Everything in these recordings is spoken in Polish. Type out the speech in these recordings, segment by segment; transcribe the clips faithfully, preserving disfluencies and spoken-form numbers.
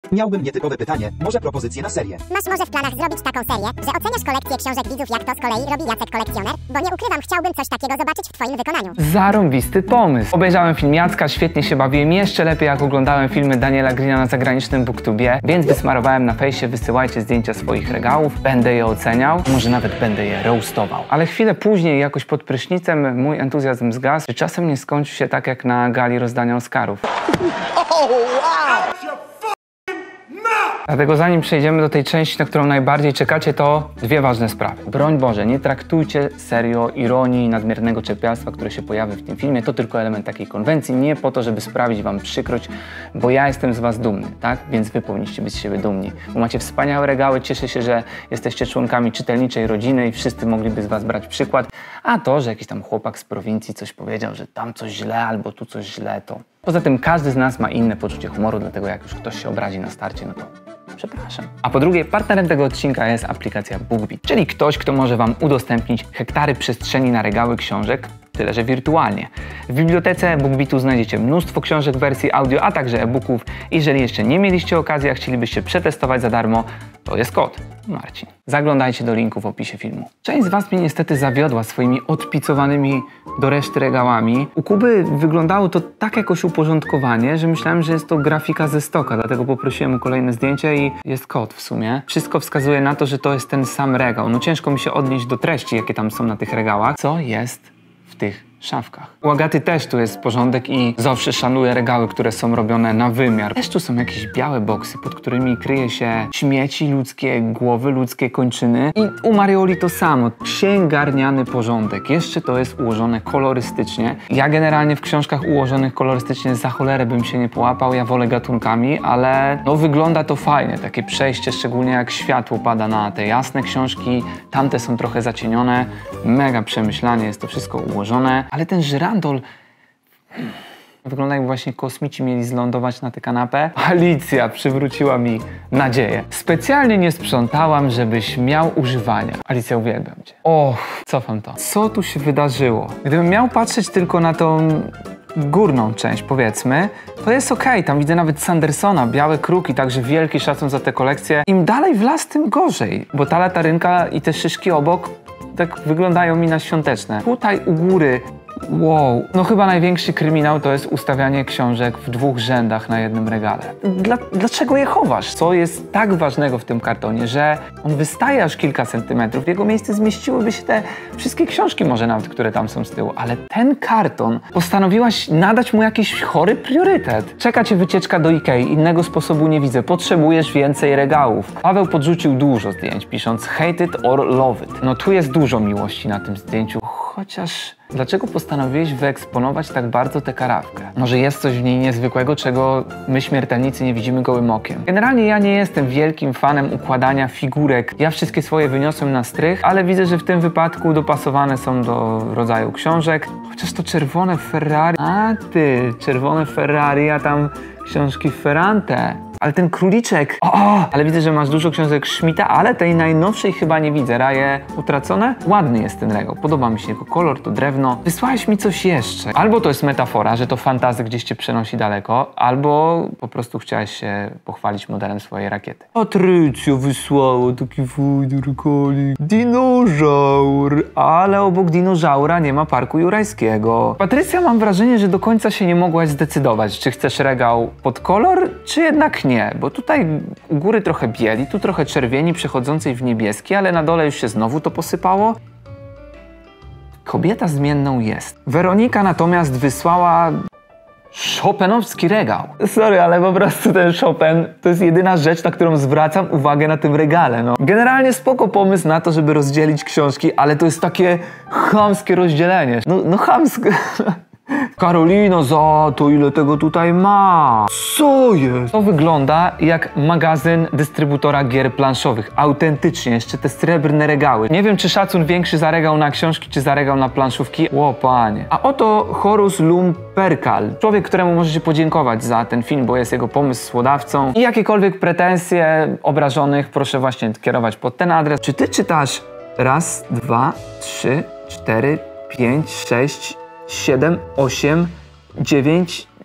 Miałbym nietypowe pytanie, może propozycję na serię. Masz może w planach zrobić taką serię, że oceniasz kolekcję książek widzów, jak to z kolei robi Jacek Kolekcjoner? Bo nie ukrywam, chciałbym coś takiego zobaczyć w twoim wykonaniu. Zarąbisty pomysł. Obejrzałem film Jacka, świetnie się bawiłem, jeszcze lepiej jak oglądałem filmy Daniela Greena na zagranicznym booktubie, więc wysmarowałem na fejsie, wysyłajcie zdjęcia swoich regałów, będę je oceniał, może nawet będę je roastował. Ale chwilę później, jakoś pod prysznicem, mój entuzjazm zgasł, czy czasem nie skończy się tak jak na gali rozdania Oscarów. Oh, wow! Dlatego zanim przejdziemy do tej części, na którą najbardziej czekacie, to dwie ważne sprawy. Broń Boże, nie traktujcie serio ironii i nadmiernego czepialstwa, które się pojawi w tym filmie. To tylko element takiej konwencji, nie po to, żeby sprawić wam przykrość, bo ja jestem z was dumny, tak? Więc wy powinniście być z siebie dumni. Bo macie wspaniałe regały, cieszę się, że jesteście członkami czytelniczej rodziny i wszyscy mogliby z was brać przykład. A to, że jakiś tam chłopak z prowincji coś powiedział, że tam coś źle albo tu coś źle, to... Poza tym każdy z nas ma inne poczucie humoru, dlatego jak już ktoś się obrazi na starcie, no to przepraszam. A po drugie, partnerem tego odcinka jest aplikacja BookBeat, czyli ktoś, kto może wam udostępnić hektary przestrzeni na regały książek, tyle że wirtualnie. W bibliotece BookBeatu znajdziecie mnóstwo książek w wersji audio, a także e-booków. Jeżeli jeszcze nie mieliście okazji, a chcielibyście przetestować za darmo, to jest kod Marcin. Zaglądajcie do linku w opisie filmu. Część z was mnie niestety zawiodła swoimi odpicowanymi do reszty regałami. U Kuby wyglądało to tak jakoś uporządkowanie, że myślałem, że jest to grafika ze stoka, dlatego poprosiłem o kolejne zdjęcie i jest kod w sumie. Wszystko wskazuje na to, że to jest ten sam regał. No ciężko mi się odnieść do treści, jakie tam są na tych regałach. Co jest w tych szafkach? U Agaty też tu jest porządek i zawsze szanuję regały, które są robione na wymiar. Też tu są jakieś białe boksy, pod którymi kryje się śmieci, ludzkie głowy, ludzkie kończyny. I u Marioli to samo. Księgarniany porządek. Jeszcze to jest ułożone kolorystycznie. Ja generalnie w książkach ułożonych kolorystycznie za cholerę bym się nie połapał. Ja wolę gatunkami, ale no wygląda to fajnie. Takie przejście, szczególnie jak światło pada na te jasne książki. Tamte są trochę zacienione. Mega przemyślanie jest to wszystko ułożone. Ale ten żyrandol wygląda, jakby właśnie kosmici mieli zlądować na tę kanapę. Alicja przywróciła mi nadzieję. Specjalnie nie sprzątałam, żebyś miał używania. Alicja, uwielbiam cię. Och, cofam to. Co tu się wydarzyło? Gdybym miał patrzeć tylko na tą górną część, powiedzmy, to jest okej. Okay. Tam widzę nawet Sandersona, białe kruki, także wielki szacun za tę kolekcję. Im dalej w las, tym gorzej, bo ta latarynka i te szyszki obok tak wyglądają mi na świąteczne. Tutaj u góry, wow, no chyba największy kryminał to jest ustawianie książek w dwóch rzędach na jednym regale. Dla, dlaczego je chowasz? Co jest tak ważnego w tym kartonie, że on wystaje aż kilka centymetrów. W jego miejsce zmieściłyby się te wszystkie książki może nawet, które tam są z tyłu, ale ten karton postanowiłaś nadać mu jakiś chory priorytet. Czeka cię wycieczka do Ikei, innego sposobu nie widzę. Potrzebujesz więcej regałów. Paweł podrzucił dużo zdjęć, pisząc hate it or love it. No tu jest dużo miłości na tym zdjęciu, chociaż dlaczego postanowiłeś wyeksponować tak bardzo tę karafkę? Może jest coś w niej niezwykłego, czego my śmiertelnicy nie widzimy gołym okiem. Generalnie ja nie jestem wielkim fanem układania figurek. Ja wszystkie swoje wyniosłem na strych, ale widzę, że w tym wypadku dopasowane są do rodzaju książek. Chociaż to czerwone Ferrari... A ty, czerwone Ferrari, a tam książki Ferrante. Ale ten króliczek... O, ale widzę, że masz dużo książek Schmidta, ale tej najnowszej chyba nie widzę. Raje utracone? Ładny jest ten regał. Podoba mi się jego kolor, to drewno. Wysłałeś mi coś jeszcze. Albo to jest metafora, że to fantazy gdzieś cię przenosi daleko, albo po prostu chciałeś się pochwalić modelem swojej rakiety. Patrycja wysłała taki fajny regalik. Dinożaur. Ale obok dinożaura nie ma parku jurajskiego. Patrycja, mam wrażenie, że do końca się nie mogłaś zdecydować, czy chcesz regał pod kolor, czy jednak nie. Nie, bo tutaj u góry trochę bieli, tu trochę czerwieni przechodzącej w niebieski, ale na dole już się znowu to posypało. Kobieta zmienną jest. Weronika natomiast wysłała chopinowski regał. Sorry, ale po prostu ten Chopin to jest jedyna rzecz, na którą zwracam uwagę na tym regale, no. Generalnie spoko pomysł na to, żeby rozdzielić książki, ale to jest takie chamskie rozdzielenie. No, no chamskie. Karolina, za to ile tego tutaj ma? Co jest? To wygląda jak magazyn dystrybutora gier planszowych. Autentycznie, jeszcze te srebrne regały. Nie wiem, czy szacun większy za regał na książki, czy za regał na planszówki. Ło, panie. A oto Horus Lumperkal. Człowiek, któremu możecie podziękować za ten film, bo jest jego pomysłodawcą. I jakiekolwiek pretensje obrażonych proszę właśnie kierować pod ten adres. Czy ty czytasz raz, dwa, trzy, cztery, pięć, sześć, siedem, osiem, dziewięć,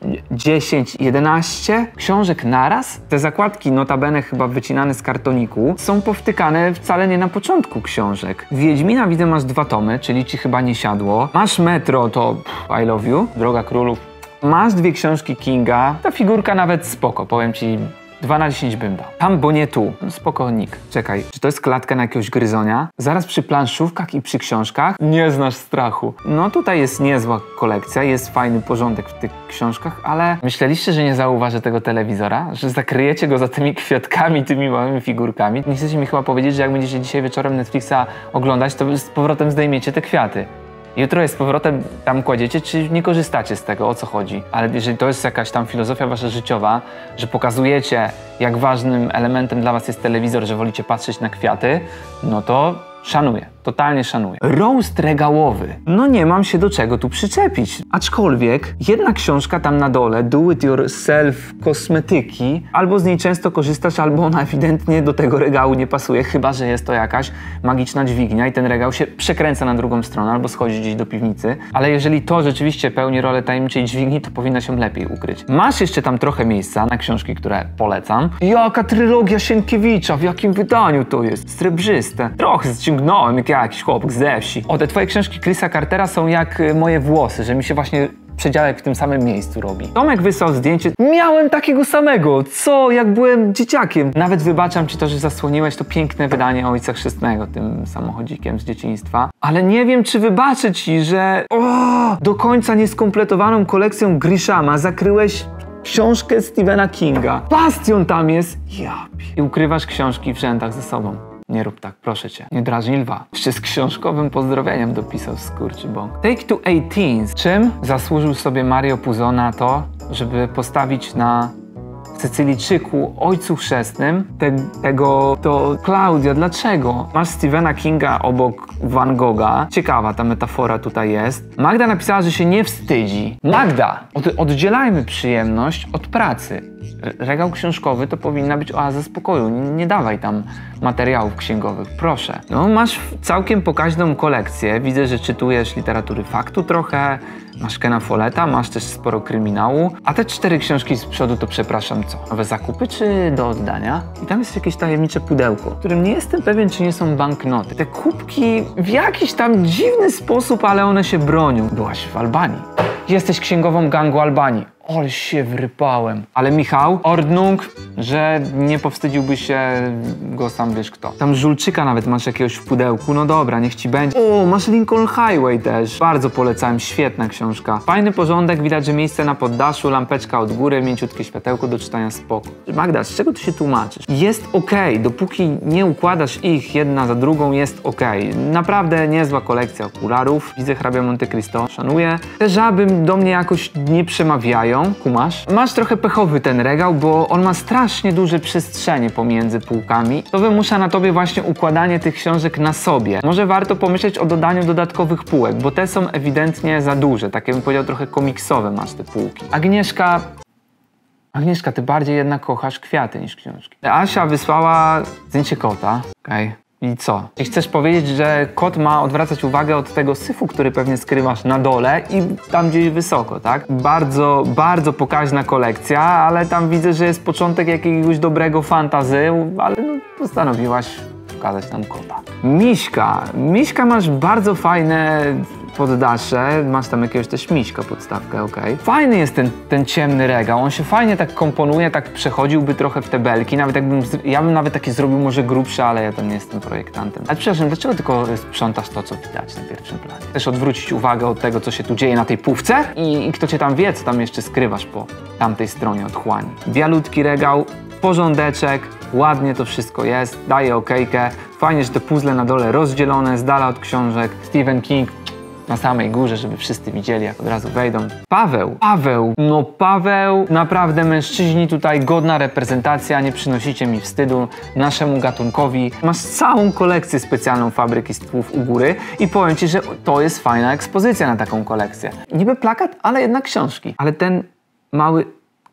dziesięć, jedenaście książek naraz. Te zakładki, notabene chyba wycinane z kartoniku, są powtykane wcale nie na początku książek. Wiedźmina widzę masz dwa tomy, czyli ci chyba nie siadło. Masz Metro, to pff, I love you, Droga Królów. Masz dwie książki Kinga, ta figurka nawet spoko, powiem ci, dwa na dziesięć bym dał. Tam, bo nie tu. No spokojnik. Czekaj, czy to jest klatka na jakiegoś gryzonia? Zaraz przy planszówkach i przy książkach nie znasz strachu. No tutaj jest niezła kolekcja, jest fajny porządek w tych książkach, ale myśleliście, że nie zauważę tego telewizora? Że zakryjecie go za tymi kwiatkami, tymi małymi figurkami? Nie chcecie mi chyba powiedzieć, że jak będziecie dzisiaj wieczorem Netflixa oglądać, to z powrotem zdejmiecie te kwiaty. Jutro jest z powrotem tam kładziecie, czy nie korzystacie z tego, o co chodzi. Ale jeżeli to jest jakaś tam filozofia wasza życiowa, że pokazujecie, jak ważnym elementem dla was jest telewizor, że wolicie patrzeć na kwiaty, no to szanuję, totalnie szanuję. Roast regałowy. No nie mam się do czego tu przyczepić. Aczkolwiek jedna książka tam na dole, do it yourself kosmetyki, albo z niej często korzystasz, albo ona ewidentnie do tego regału nie pasuje, chyba że jest to jakaś magiczna dźwignia i ten regał się przekręca na drugą stronę, albo schodzi gdzieś do piwnicy. Ale jeżeli to rzeczywiście pełni rolę tajemniczej dźwigni, to powinna się lepiej ukryć. Masz jeszcze tam trochę miejsca na książki, które polecam. Jaka trylogia Sienkiewicza, w jakim wydaniu to jest? Srebrzyste. Trochę zciągnąłem, jak jakiś chłopak ze wsi. O, te twoje książki Chrisa Cartera są jak moje włosy, że mi się właśnie przedziałek w tym samym miejscu robi. Tomek wysłał zdjęcie. Miałem takiego samego, co jak byłem dzieciakiem. Nawet wybaczam ci to, że zasłoniłeś to piękne wydanie Ojca Chrzestnego tym samochodzikiem z dzieciństwa. Ale nie wiem, czy wybaczę ci, że o, do końca nieskompletowaną kolekcją Grishama zakryłeś książkę Stephena Kinga. Bastion tam jest. Ja. I ukrywasz książki w rzędach ze sobą. Nie rób tak, proszę cię. Nie drażnij lwa. Jeszcze z książkowym pozdrowieniem dopisał skurczybąk. Take to eighteens. Czym zasłużył sobie Mario Puzo na to, żeby postawić na Sycylijczyku, Ojcu Chrzestnym, te, tego, to Klaudia, dlaczego? Masz Stephena Kinga obok Van Gogha. Ciekawa ta metafora tutaj jest. Magda napisała, że się nie wstydzi. Magda, od, oddzielajmy przyjemność od pracy. Regał książkowy to powinna być oaza spokoju. Nie, nie dawaj tam materiałów księgowych, proszę. No, masz całkiem pokaźną kolekcję. Widzę, że czytujesz literatury faktu trochę, masz Kena Folletta, masz też sporo kryminału. A te cztery książki z przodu to przepraszam, co? Nowe zakupy czy do oddania? I tam jest jakieś tajemnicze pudełko, w którym nie jestem pewien, czy nie są banknoty. Te kubki w jakiś tam dziwny sposób, ale one się bronią. Byłaś w Albanii. Jesteś księgową gangu Albanii. Ale się wrypałem. Ale Michał, ordnung, że nie powstydziłby się go sam wiesz kto. Tam Żulczyka nawet masz jakiegoś w pudełku. No dobra, niech ci będzie. O, masz Lincoln Highway też. Bardzo polecałem, świetna książka. Fajny porządek, widać, że miejsce na poddaszu, lampeczka od góry, mięciutkie światełko do czytania spoko. Magda, z czego ty się tłumaczysz? Jest okej, okay. Dopóki nie układasz ich jedna za drugą, jest okej. Okay. Naprawdę niezła kolekcja okularów. Widzę hrabia Monte Cristo, szanuję. Te żaby do mnie jakoś nie przemawiają. Kumasz? Masz trochę pechowy ten regał, bo on ma strasznie duże przestrzenie pomiędzy półkami. To wymusza na tobie właśnie układanie tych książek na sobie. Może warto pomyśleć o dodaniu dodatkowych półek, bo te są ewidentnie za duże. Takie bym powiedział trochę komiksowe masz te półki. Agnieszka... Agnieszka, ty bardziej jednak kochasz kwiaty niż książki. Asia wysłała zdjęcie kota. Okej. Okay. I co? I chcesz powiedzieć, że kot ma odwracać uwagę od tego syfu, który pewnie skrywasz na dole i tam gdzieś wysoko, tak? Bardzo, bardzo pokaźna kolekcja, ale tam widzę, że jest początek jakiegoś dobrego fantazy, ale no, postanowiłaś pokazać nam kota. Miśka. Miśka masz bardzo fajne poddasze, masz tam jakiegoś też miśka podstawkę, okej. Okay. Fajny jest ten, ten ciemny regał, on się fajnie tak komponuje, tak przechodziłby trochę w te belki, nawet jakbym, ja bym nawet taki zrobił może grubszy, ale ja tam nie jestem projektantem. Ale przepraszam, dlaczego tylko sprzątasz to, co widać na pierwszym planie? Chcesz odwrócić uwagę od tego, co się tu dzieje na tej półce? I, i kto cię tam wie, co tam jeszcze skrywasz po tamtej stronie otchłani. Bialutki regał, porządeczek, ładnie to wszystko jest, daje okejkę. Fajnie, że te puzzle na dole rozdzielone, z dala od książek. Stephen King na samej górze, żeby wszyscy widzieli, jak od razu wejdą. Paweł, Paweł, no Paweł, naprawdę mężczyźni tutaj, godna reprezentacja, nie przynosicie mi wstydu naszemu gatunkowi. Masz całą kolekcję specjalną Fabryki Stwów u góry i powiem ci, że to jest fajna ekspozycja na taką kolekcję. Niby plakat, ale jednak książki. Ale ten mały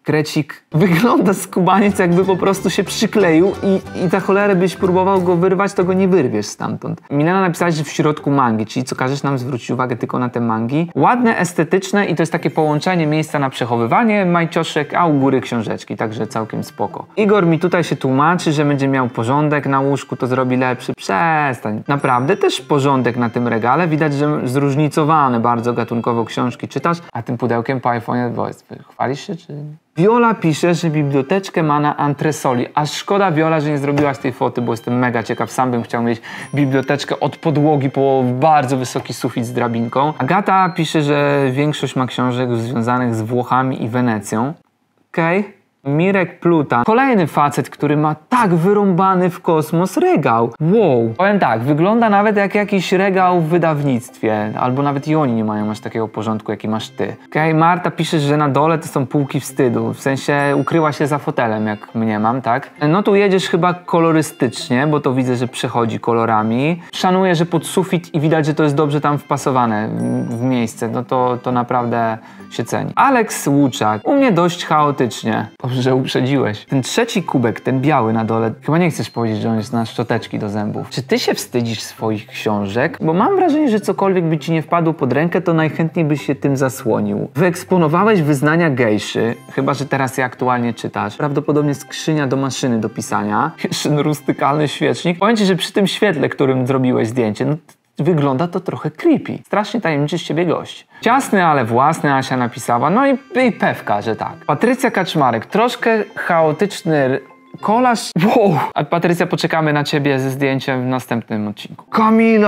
Krecik wygląda skubaniec, jakby po prostu się przykleił i, i za cholerę byś próbował go wyrwać, to go nie wyrwiesz stamtąd. Milena napisała, że w środku mangi, czyli co każesz nam zwrócić uwagę tylko na te mangi. Ładne, estetyczne i to jest takie połączenie miejsca na przechowywanie majcioszek, a u góry książeczki, także całkiem spoko. Igor mi tutaj się tłumaczy, że będzie miał porządek na łóżku, to zrobi lepszy. Przestań. Naprawdę też porządek na tym regale. Widać, że zróżnicowane bardzo gatunkowo książki czytasz, a tym pudełkiem po iPhone'ie chwalisz się, czy... Viola pisze, że biblioteczkę ma na antresoli. Aż szkoda, Viola, że nie zrobiłaś tej foty, bo jestem mega ciekaw. Sam bym chciał mieć biblioteczkę od podłogi po bardzo wysoki sufit z drabinką. Agata pisze, że większość ma książek związanych z Włochami i Wenecją. Okej. Okay. Mirek Pluta. Kolejny facet, który ma tak wyrąbany w kosmos regał. Wow. Powiem tak, wygląda nawet jak jakiś regał w wydawnictwie. Albo nawet i oni nie mają aż takiego porządku, jaki masz ty. Okej, okay, Marta pisze, że na dole to są półki wstydu. W sensie ukryła się za fotelem, jak mnie mam, tak? No tu jedziesz chyba kolorystycznie, bo to widzę, że przechodzi kolorami. Szanuję, że pod sufit i widać, że to jest dobrze tam wpasowane w miejsce. No to, to naprawdę się ceni. Alex Łuczak. U mnie dość chaotycznie. Dobrze, że uprzedziłeś. Ten trzeci kubek, ten biały na dole, chyba nie chcesz powiedzieć, że on jest na szczoteczki do zębów. Czy ty się wstydzisz swoich książek? Bo mam wrażenie, że cokolwiek by ci nie wpadło pod rękę, to najchętniej byś się tym zasłonił. Wyeksponowałeś wyznania gejszy, chyba że teraz je aktualnie czytasz. Prawdopodobnie skrzynia do maszyny do pisania. Jeszcze rustykalny świecznik. Powiem ci, że przy tym świetle, którym zrobiłeś zdjęcie, no wygląda to trochę creepy. Strasznie tajemniczy z ciebie gość. Ciasny, ale własny, Asia napisała. No i, i pewka, że tak. Patrycja Kaczmarek. Troszkę chaotyczny kolaż. Wow. A Patrycja, poczekamy na ciebie ze zdjęciem w następnym odcinku. Kamila,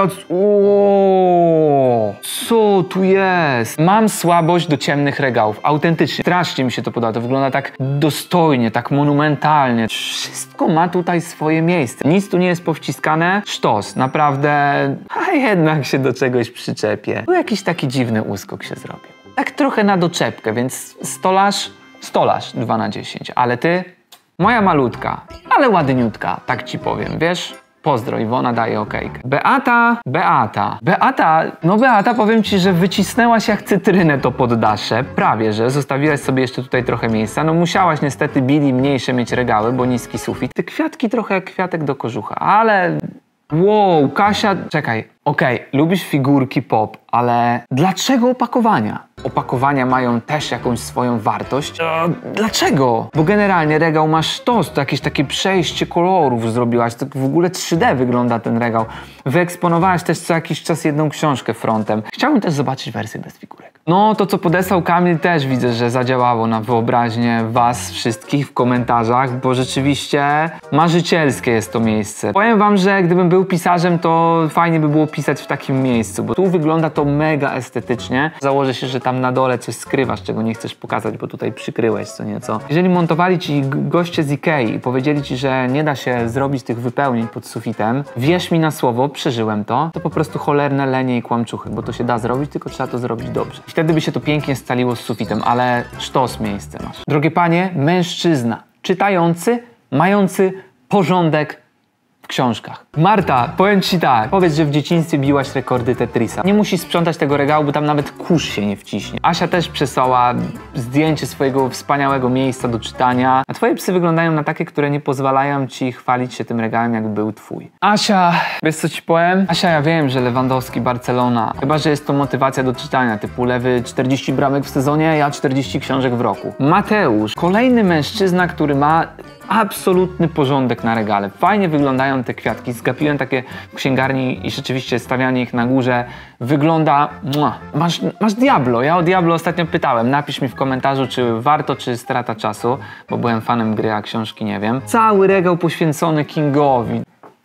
ooo, co tu jest? Mam słabość do ciemnych regałów. Autentycznie. Strasznie mi się to podoba. To wygląda tak dostojnie, tak monumentalnie. Wszystko ma tutaj swoje miejsce. Nic tu nie jest powciskane. Sztos. Naprawdę. A jednak się do czegoś przyczepię. Tu jakiś taki dziwny uskok się zrobił. Tak trochę na doczepkę, więc stolarz, stolarz dwa na dziesięć. Ale ty... Moja malutka, ale ładniutka, tak ci powiem, wiesz? Pozdro, Iwona daje okejkę. Beata, Beata, Beata, no Beata, powiem ci, że wycisnęłaś jak cytrynę to poddasze, prawie że, zostawiłaś sobie jeszcze tutaj trochę miejsca, no musiałaś niestety, Billy, mniejsze mieć regały, bo niski sufit. Te kwiatki trochę jak kwiatek do kożucha, ale... Wow, Kasia, czekaj, okej, okay, lubisz figurki pop, ale dlaczego opakowania? Opakowania mają też jakąś swoją wartość. E, dlaczego? Bo generalnie regał ma sztos, to jakieś takie przejście kolorów zrobiłaś, to w ogóle trzy D wygląda ten regał. Wyeksponowałaś też co jakiś czas jedną książkę frontem. Chciałbym też zobaczyć wersję bez figurek. No, to co podesłał Kamil też widzę, że zadziałało na wyobraźnię was wszystkich w komentarzach, bo rzeczywiście marzycielskie jest to miejsce. Powiem wam, że gdybym był pisarzem, to fajnie by było pisać w takim miejscu, bo tu wygląda to mega estetycznie. Założę się, że tam na dole coś skrywasz, czego nie chcesz pokazać, bo tutaj przykryłeś co nieco. Jeżeli montowali ci goście z Ikei i powiedzieli ci, że nie da się zrobić tych wypełnień pod sufitem, wierz mi na słowo, przeżyłem to, to po prostu cholerne lenie i kłamczuchy, bo to się da zrobić, tylko trzeba to zrobić dobrze. I wtedy by się to pięknie scaliło z sufitem, ale sztos miejsce masz. Drogie panie, mężczyzna, czytający, mający porządek w książkach. Marta, powiem ci tak, powiedz, że w dzieciństwie biłaś rekordy Tetrisa. Nie musisz sprzątać tego regału, bo tam nawet kurz się nie wciśnie. Asia też przesłała zdjęcie swojego wspaniałego miejsca do czytania, a twoje psy wyglądają na takie, które nie pozwalają ci chwalić się tym regałem, jak był twój. Asia, wiesz co ci powiem? Asia, ja wiem, że Lewandowski, Barcelona, chyba że jest to motywacja do czytania, typu Lewy czterdzieści bramek w sezonie, ja czterdzieści książek w roku. Mateusz, kolejny mężczyzna, który ma absolutny porządek na regale. Fajnie wyglądają te kwiatki. Zgapiłem takie w księgarni i rzeczywiście stawianie ich na górze wygląda... Mua. Masz, masz Diablo. Ja o Diablo ostatnio pytałem. Napisz mi w komentarzu, czy warto, czy strata czasu, bo byłem fanem gry, a książki nie wiem. Cały regał poświęcony Kingowi.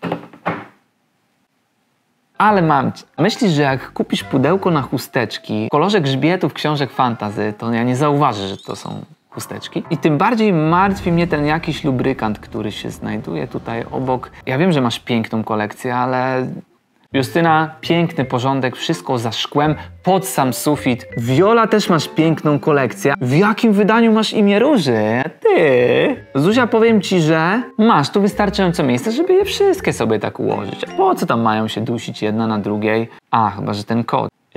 Ale mam ci. Myślisz, że jak kupisz pudełko na chusteczki w kolorze grzbietów książek fantasy, to ja nie zauważę, że to są chusteczki. I tym bardziej martwi mnie ten jakiś lubrykant, który się znajduje tutaj obok. Ja wiem, że masz piękną kolekcję, ale... Justyna, piękny porządek, wszystko za szkłem, pod sam sufit. Viola, też masz piękną kolekcję. W jakim wydaniu masz imię Róży? Ty? Zuzia, powiem ci, że masz tu wystarczająco miejsca, żeby je wszystkie sobie tak ułożyć. A po co tam mają się dusić jedna na drugiej? A, chyba że ten kod.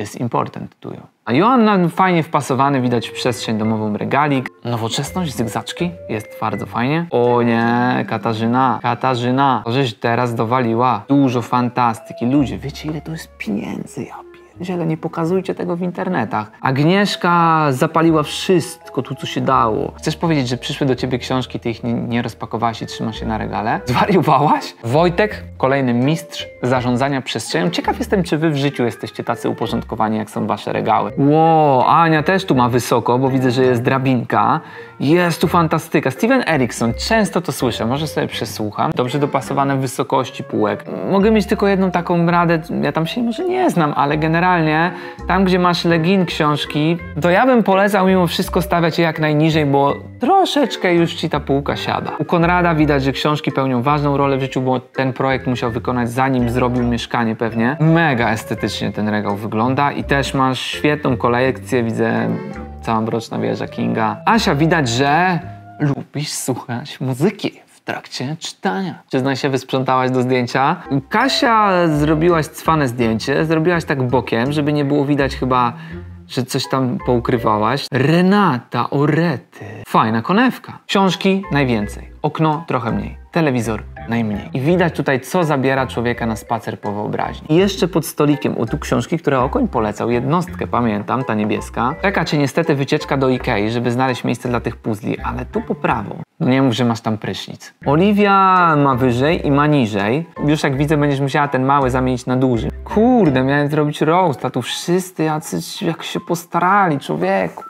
is important to you. A Joanna fajnie wpasowany, widać w przestrzeń domową regalik. Nowoczesność, zygzaczki, jest bardzo fajnie. O nie, Katarzyna, Katarzyna, to żeś teraz dowaliła. Dużo fantastyki. Ludzie, wiecie ile to jest pieniędzy, ja pierdziele, nie pokazujcie tego w internetach. Agnieszka zapaliła wszystko tu, co się dało. Chcesz powiedzieć, że przyszły do ciebie książki, ty ich nie, nie rozpakowałaś i trzymasz się na regale? Zwariowałaś? Wojtek, kolejny mistrz zarządzania przestrzenią. Ciekaw jestem, czy wy w życiu jesteście tacy uporządkowani, jak są wasze regały. Ło, Ania też tu ma wysoko, bo widzę, że jest drabinka. Jest tu fantastyka. Steven Erikson, często to słyszę, może sobie przesłucham. Dobrze dopasowane wysokości półek. Mogę mieć tylko jedną taką radę, ja tam się może nie znam, ale generalnie tam, gdzie masz legin książki, to ja bym polecał mimo wszystko stawiać je jak najniżej, bo troszeczkę już ci ta półka siada. U Konrada widać, że książki pełnią ważną rolę w życiu, bo ten projekt musiał wykonać, zanim zrobił mieszkanie pewnie. Mega estetycznie ten regał wygląda i też masz świetną kolekcję, widzę cała mroczna wieża Kinga. Asia, widać, że lubisz słuchać muzyki w trakcie czytania. Przyznaj się, wysprzątałaś do zdjęcia. Kasia, zrobiłaś cwane zdjęcie, zrobiłaś tak bokiem, żeby nie było widać chyba, że coś tam poukrywałaś. Renata, orety. Fajna konewka. Książki najwięcej, okno trochę mniej, telewizor najmniej. I widać tutaj, co zabiera człowieka na spacer po wyobraźni. I jeszcze pod stolikiem, o tu książki, które Okoń polecał, jednostkę, pamiętam, ta niebieska. Czeka cię niestety wycieczka do Ikei, żeby znaleźć miejsce dla tych puzli, ale tu po prawo. No nie mów, że masz tam prysznic. Oliwia ma wyżej i ma niżej. Już jak widzę, będziesz musiała ten mały zamienić na duży. Kurde, miałem zrobić roast, a tu wszyscy jacyś jak się postarali, człowieku.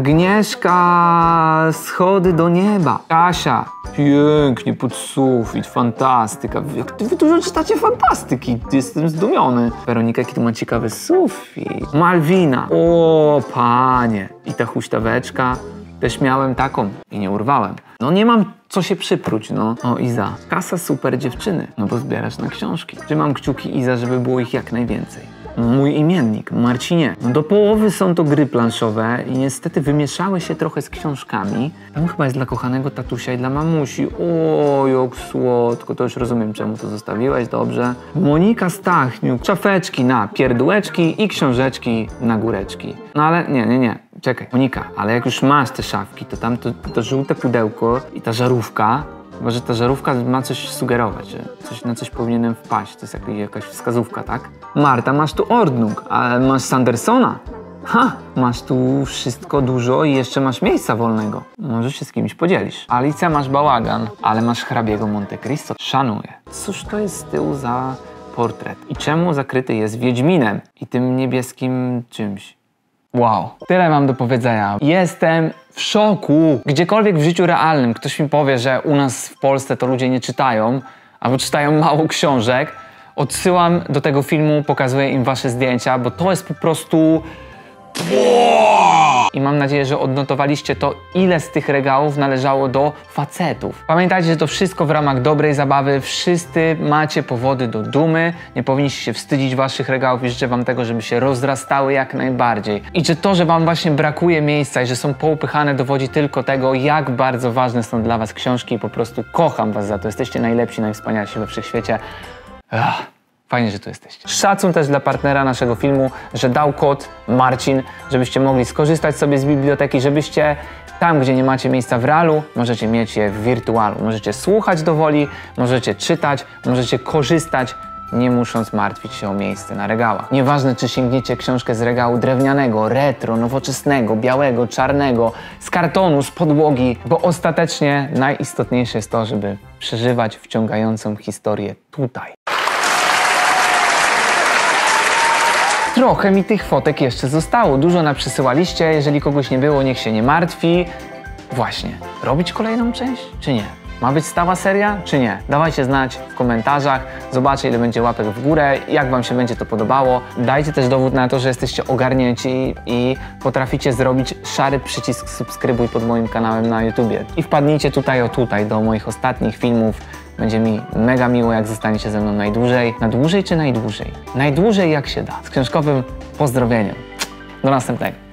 Agnieszka, schody do nieba. Kasia, pięknie pod sufit, fantastyka. Jak ty wy dużo czytacie fantastyki, jestem zdumiony. Weronika, jaki tu ma ciekawy sufit. Malwina, o panie. I ta huśtaweczka, też miałem taką i nie urwałem. No nie mam co się przypróć, no. O, Iza, kasa super dziewczyny, no bo zbierasz na książki. Trzymam kciuki, Iza, żeby było ich jak najwięcej. Mój imiennik, Marcinie. Do połowy są to gry planszowe i niestety wymieszały się trochę z książkami. Tam chyba jest dla kochanego tatusia i dla mamusi. O, jak słodko, to już rozumiem, czemu to zostawiłeś, dobrze. Monika Stachniuk, szafeczki na pierdółeczki i książeczki na góreczki. No ale nie, nie, nie, czekaj. Monika, ale jak już masz te szafki, to tam to, to żółte pudełko i ta żarówka, chyba że ta żarówka ma coś sugerować, że coś, na coś powinienem wpaść. To jest jakaś, jakaś wskazówka, tak? Marta, masz tu Ordnung, a masz Sandersona. Ha! Masz tu wszystko dużo i jeszcze masz miejsca wolnego. Może się z kimś podzielisz. Alicja, masz bałagan, ale masz hrabiego Monte Cristo. Szanuję. Cóż to jest z tyłu za portret? I czemu zakryty jest Wiedźminem i tym niebieskim czymś? Wow, tyle mam do powiedzenia. Jestem w szoku. Gdziekolwiek w życiu realnym ktoś mi powie, że u nas w Polsce to ludzie nie czytają, albo czytają mało książek, odsyłam do tego filmu, pokazuję im wasze zdjęcia, bo to jest po prostu... I mam nadzieję, że odnotowaliście to, ile z tych regałów należało do facetów. Pamiętajcie, że to wszystko w ramach dobrej zabawy. Wszyscy macie powody do dumy. Nie powinniście się wstydzić waszych regałów i życzę wam tego, żeby się rozrastały jak najbardziej. I że to, że wam właśnie brakuje miejsca i że są poupychane, dowodzi tylko tego, jak bardzo ważne są dla was książki i po prostu kocham was za to. Jesteście najlepsi, najwspanialsi we wszechświecie. Ach. Fajnie, że tu jesteście. Szacun też dla partnera naszego filmu, że dał kod Marcin, żebyście mogli skorzystać sobie z biblioteki, żebyście tam, gdzie nie macie miejsca w realu, możecie mieć je w wirtualu. Możecie słuchać do woli, możecie czytać, możecie korzystać, nie musząc martwić się o miejsce na regałach. Nieważne, czy sięgniecie książkę z regału drewnianego, retro, nowoczesnego, białego, czarnego, z kartonu, z podłogi, bo ostatecznie najistotniejsze jest to, żeby przeżywać wciągającą historię tutaj. Trochę mi tych fotek jeszcze zostało, dużo naprzysyłaliście, jeżeli kogoś nie było, niech się nie martwi. Właśnie, robić kolejną część, czy nie? Ma być stała seria, czy nie? Dawajcie znać w komentarzach, zobaczcie, ile będzie łapek w górę, jak wam się będzie to podobało. Dajcie też dowód na to, że jesteście ogarnięci i potraficie zrobić szary przycisk subskrybuj pod moim kanałem na YouTubie. I wpadnijcie tutaj o tutaj do moich ostatnich filmów. Będzie mi mega miło, jak zostaniecie ze mną najdłużej. Na dłużej czy najdłużej? Najdłużej jak się da. Z książkowym pozdrowieniem. Do następnego.